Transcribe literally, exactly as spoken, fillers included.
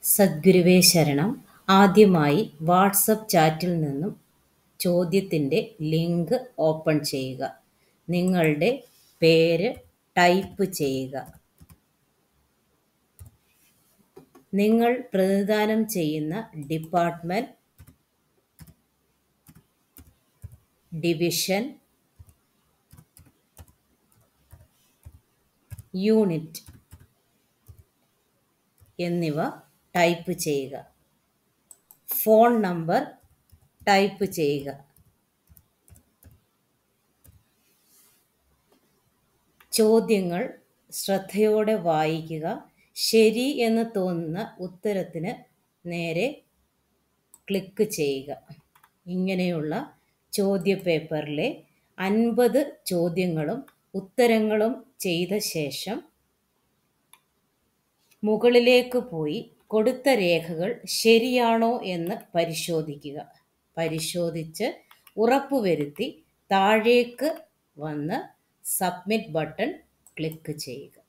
സദ്ഗുരുവേ ശരണം. ആദ്യമായി വാട്സപ്പ് ചാറ്റിൽ നിന്നും ചോദ്യത്തിൻ്റെ ലിങ്ക് ഓപ്പൺ ചെയ്യുക. നിങ്ങളുടെ പേര് ടൈപ്പ് ചെയ്യുക. നിങ്ങൾ പ്രതിനിധാനം ചെയ്യുന്ന ഡിപ്പാർട്ട്മെന്റ്, ഡിവിഷൻ, യൂണിറ്റ് എന്നിവ ടൈപ്പ് ചെയ്യുക. ഫോൺ നമ്പർ ടൈപ്പ് ചെയ്യുക. ചോദ്യങ്ങൾ ശ്രദ്ധയോടെ വായിക്കുക. ശരി എന്ന് തോന്നുന്ന ഉത്തരത്തിന് നേരെ ക്ലിക്ക് ചെയ്യുക. ഇങ്ങനെയുള്ള ചോദ്യപേപ്പറിലെ അൻപത് ചോദ്യങ്ങളും ഉത്തരങ്ങളും ചെയ്ത ശേഷം മുകളിലേക്ക് പോയി കൊടുത്ത രേഖകൾ ശരിയാണോ എന്ന് പരിശോധിക്കുക. പരിശോധിച്ച് ഉറപ്പുവരുത്തി താഴേക്ക് വന്ന് സബ്മിറ്റ് ബട്ടൺ ക്ലിക്ക് ചെയ്യുക.